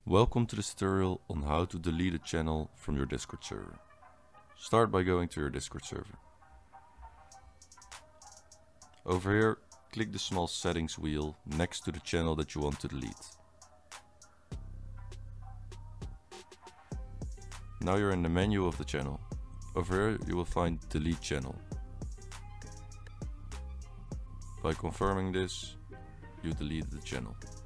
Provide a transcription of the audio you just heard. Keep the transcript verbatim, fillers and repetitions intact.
Welcome to this tutorial on how to delete a channel from your Discord server. Start by going to your Discord server. Over here, click the small settings wheel next to the channel that you want to delete. Now you're in the menu of the channel. Over here you will find delete channel. By confirming this, you delete the channel.